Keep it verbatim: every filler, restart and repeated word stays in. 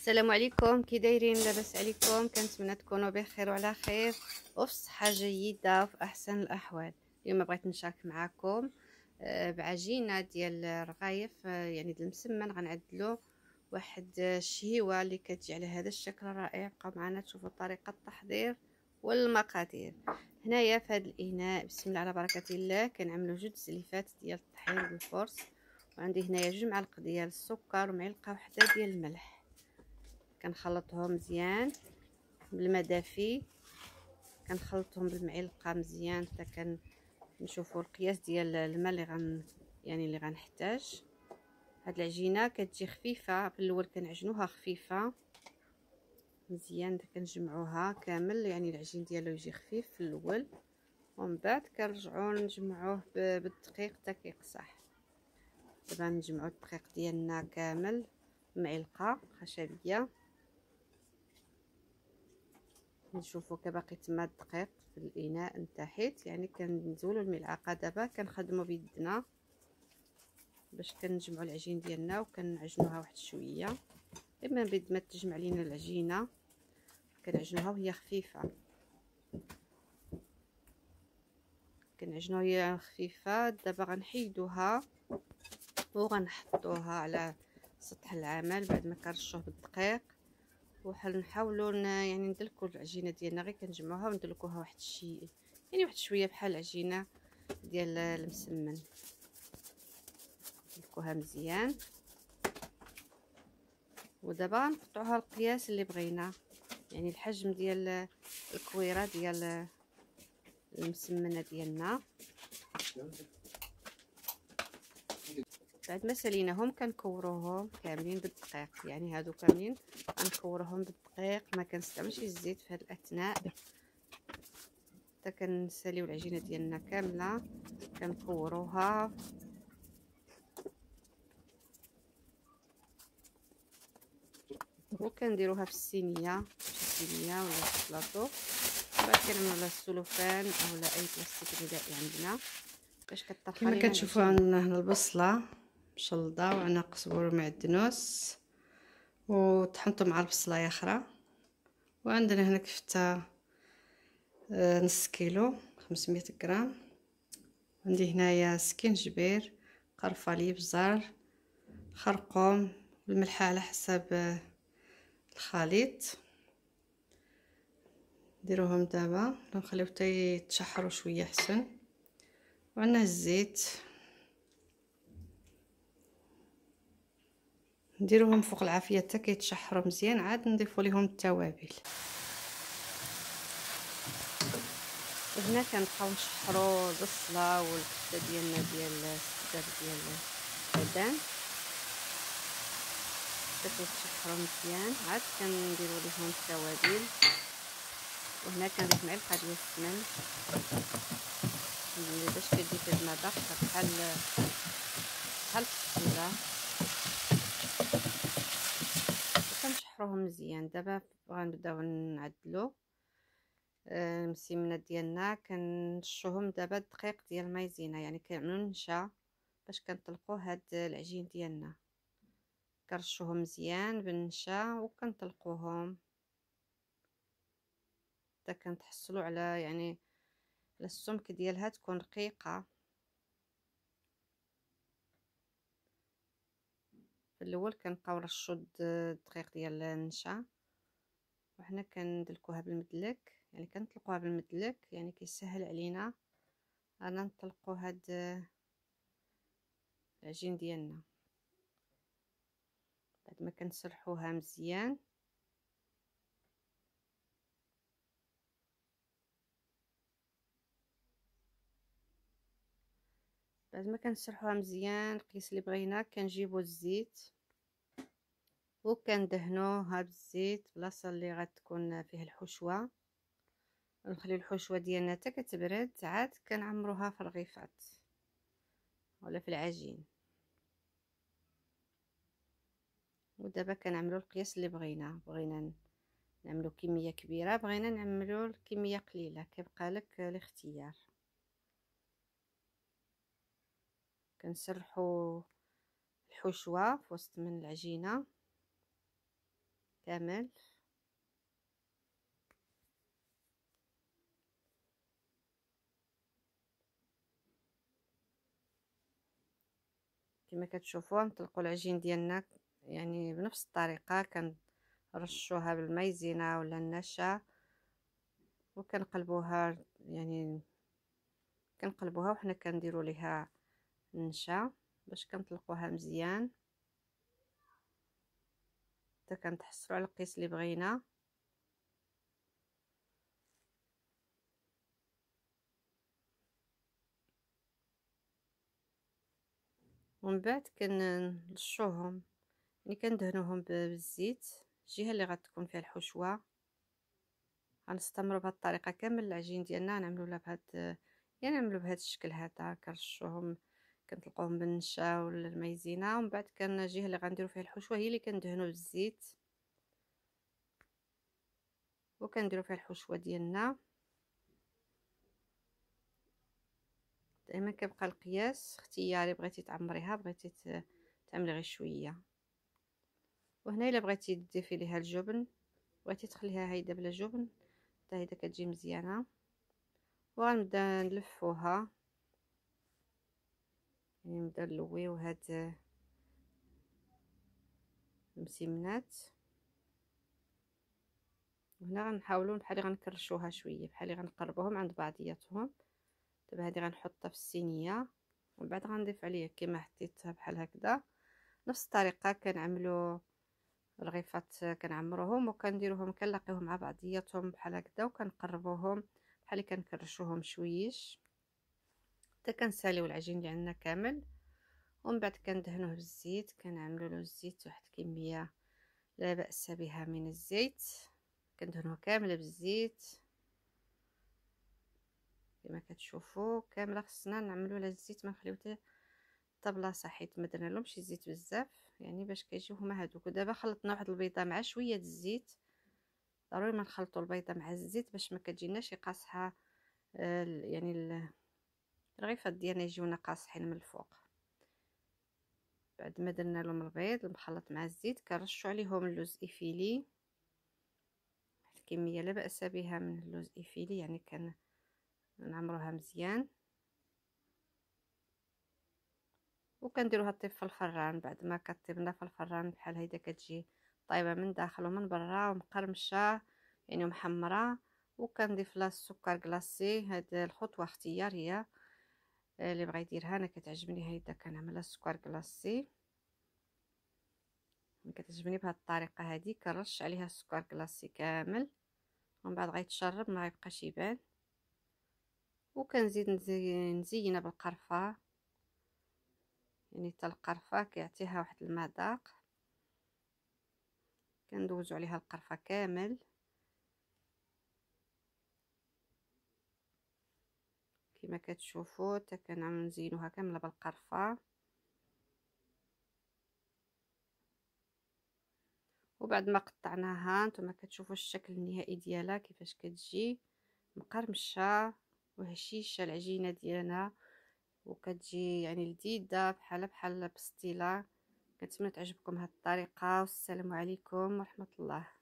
السلام عليكم، كي دايرين؟ لاباس عليكم؟ كنتمنى تكونوا بخير وعلى خير وفي صحه جيده وفي احسن الاحوال. اليوم بغيت نشارك معكم آه، بعجينه ديال الرغايف، آه، يعني ديال المسمن. غنعدلو واحد الشهيوه اللي كتجي على هذا الشكل الرائع. بقاو معنا تشوفوا طريقه التحضير والمقادير. هنايا في هذا الاناء بسم الله على بركه الله كنعملوا جوج زليفات ديال الطحين بالفرص، وعندي هنايا جوج معالق ديال السكر ومعلقه واحده ديال الملح. كنخلطهم مزيان بالماء دافي، كنخلطهم بالمعلقه مزيان حتى كنشوفوا القياس ديال الماء اللي غن يعني اللي غنحتاج. هاد العجينه كتجي خفيفه، في الاول كنعجنوها خفيفه مزيان، كنجمعوها كامل، يعني العجين ديالو يجي خفيف في الاول، ومن بعد كنرجعوا نجمعوه بالدقيق حتى كيقصح. دابا نجمعوا الدقيق ديالنا كامل معلقه خشبيه، نشوفوا كباقي تما الدقيق في الاناء من تحت، يعني كنزولوا الملعقه. دابا كنخدموا بيدنا باش كنجمعوا العجين ديالنا وكنعجنوها واحد شويه. اما بيد ما تجمع لينا العجينه كنعجنوها وهي خفيفه، كنعجنوها هي خفيفه. دابا غنحيدوها وغنحطوها على سطح العمل بعد ما كنرشوه بالدقيق، وحنحاولوا يعني ندلكوا العجينه ديالنا، غير كنجمعوها وندلكوها واحد الشيء، يعني واحد شويه بحال العجينه ديال المسمن. ندلكوها مزيان، ودابا نقطعوها القياس اللي بغينا، يعني الحجم ديال الكويره ديال المسمنه ديالنا. بعد ما ساليناهم كنكوروهم كاملين بالدقيق، يعني هادو كاملين غنكوروهم بالدقيق، ما كنستعملش الزيت في هذه الاثناء حتى كنساليو العجينه ديالنا كامله كنكوروها. وكنديروها في الصينيه، في الصينيه ولا في البلاطو، بعد كنعملوا على السلوفان اولا اي بلاستيك غذائي عندنا باش كطرخ كما لينا كتشوفوا العجينه. عندنا هنا البصله مشلضه وعنا قزبر ومعدنوس وطحنته مع البصلايه اخرى، وعندنا هنا كفته آه، نص كيلو خمسمية غرام. عندي هنايا سكينجبير، قرفه، الابزار، خرقوم، الملح على حسب آه، الخليط. نديروهم دابا نخليو حتى يتشحروا شويه حسن. وعندنا الزيت نديروهم فوق العافيه حتى كيتشحروا مزيان، عاد نضيفوا ليهم التوابل. هنا كنبقاو نشحروا البصله والكفته ديالنا ديال السكر ديال العدن حتى كيتشحروا مزيان، عاد كنديروا ليهم التوابل. وهنا كنضيف معلقه ديال السمن باش كتجي في المذاق بحال بحال السكينه، وكنشحروهم مزيان. دابا غنبداو نعدلو المسمنه ديالنا، كنرشوهم دابا دقيق ديال مايزينا، يعني كنعملو نشا باش كنطلقوا هاد العجين ديالنا، كنرشوهم مزيان بالنشا وكنطلقوهم حتى كنتحصلوا على يعني على السمك ديالها تكون رقيقه. في الاول كنبقاو نرشوا الدقيق ديال النشا، وحنا كندلكوها بالمدلك، يعني كنطلقوها بالمدلك، يعني كيسهل علينا انا نطلقوا هاد العجين ديالنا. بعد ما كنسرحوها مزيان بعد ما كنسرحوها مزيان القياس اللي بغينا، كنجيبو الزيت وكندهنوها بالزيت بلاصه اللي غتكون فيها الحشوه، ونخليو الحشوه ديالنا حتى كتبرد، عاد كنعمروها في الرغيفات ولا في العجين. ودابا كنعملو القياس اللي بغينا، بغينا نعملو كميه كبيره، بغينا نعملو الكميه قليله، كيبقى لك الاختيار. كنسرحو الحشوه في وسط من العجينه كامل. كما كتشوفوا نطلقوا العجين ديالنا يعني بنفس الطريقه، كنرشوها بالمايزينا ولا النشا وكنقلبوها، يعني كنقلبوها وحنا كنديروا ليها النشا باش كنطلقوها مزيان حتى كنتحصلوا على القيس اللي بغينا. ومن بعد كنرشوهم، يعني كندهنوهم بالزيت الجهه اللي غتكون فيها الحشوه. غنستمروا بهذه الطريقه كامل العجين ديالنا، نعملوا لها بهذا، يعني نعملوا بهذا الشكل هذا، كنرشوهم كنطلقوهم بالنشا ولا المايزينا، ومن بعد كان الجهه اللي غنديروا فيها الحشوه هي اللي كندهنوا بالزيت وكنديروا فيها الحشوه ديالنا. دائما كيبقى القياس اختياري، بغيتي تعمريها بغيتي تعملي غير شويه. وهنا الا بغيتي تضيفي ليها الجبن، بغيتي تخليها هيدا بلا جبن حتى هيدا كتجي مزيانه. وغنبدا نلفوها، يعني نبدا نلويو هاد المسمنات. وهنا غنحاولوا بحال غنكرشوها شويه، بحال غنقربوهم عند بعضياتهم. دابا هذه غنحطها في الصينيه ومن بعد غنضيف عليها كما حطيتها بحال هكذا. نفس الطريقه كنعملوا الرغيفات، كنعمروهم وكنديروهم كنلاقيوهم مع بعضياتهم بحال هكذا وكنقربوهم بحال اللي كنكرشوهم شويش حتى كنساليو العجين ديالنا كامل. ومن بعد كندهنوه بالزيت، كنعملوا له الزيت واحد الكميه لا باس بها من الزيت، كندهنوه كامل بالزيت كما كتشوفوا. كامله خصنا نعملوا لها الزيت، ما نخليو حتى بلاصه حيت ما درنا لهمش الزيت بزاف، يعني باش كيجيو هما هذوك. ودابا خلطنا واحد البيضه مع شويه الزيت، ضروري ما نخلطوا البيضه مع الزيت باش ما كتجيناش قاصحه، يعني الرغيفات ديالنا يجيونا قاصحين من الفوق. بعد ما درنا لهم البيض المخلط مع الزيت كنرشوا عليهم اللوز ايفيلي، واحد الكميه لا باس بها من اللوز ايفيلي، يعني كان نعمروها مزيان. وكنديروها طيب في الفران. بعد ما كطيبنا في الفران بحال هيدا كتجي طايبه من داخل ومن برا ومقرمشه يعني محمره. وكنضيف لها السكر كلاصي، هاد الخطوه اختياريه اللي بغى يديرها. انا كتعجبني هيدا كنعملها السكر كلاصي، كتعجبني بهذه الطريقه هذه. كنرش عليها السكر كلاصي كامل ومن بعد غيتشرب ما يبقاش يبان. وكنزيد نزينها بالقرفه، يعني حتى القرفه كيعطيها واحد المذاق. كندوزو عليها القرفه كامل كما كتشوفوا، حتى كنعمل نزينوها كامله بالقرفه. وبعد ما قطعناها نتوما كتشوفوا الشكل النهائي ديالها كيفاش كتجي مقرمشه وهشيشه العجينه ديالنا، وكتجي يعني لذيذه بحال بحال بستيله. كنتمنى تعجبكم هذه الطريقه، والسلام عليكم ورحمه الله.